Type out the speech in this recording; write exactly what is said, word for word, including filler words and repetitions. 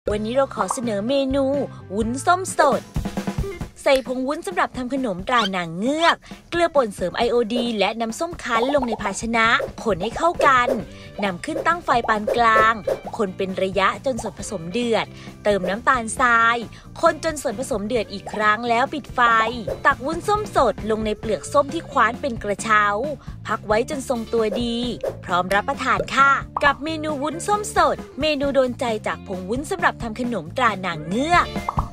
วันนี้เราขอเสนอเมนูวุ้นส้มสดใส่ผงวุ้นสำหรับทำขนมตรานางเงือกเกลือป่นเสริมไอโอดีนและน้ำส้มคั้นลงในภาชนะคนให้เข้ากันนำขึ้นตั้งไฟปานกลางคนเป็นระยะจนส่วนผสมเดือดเติมน้ำตาลทรายคนจนส่วนผสมเดือดอีกครั้งแล้วปิดไฟตักวุ้นส้มสดลงในเปลือกส้มที่คว้านเป็นกระเช้าพักไว้จนทรงตัวดีพร้อมรับประทานค่ะกับเมนูวุ้นส้มสดเมนูโดนใจจากผงวุ้นสำหรับทำขนมตรานางเงือก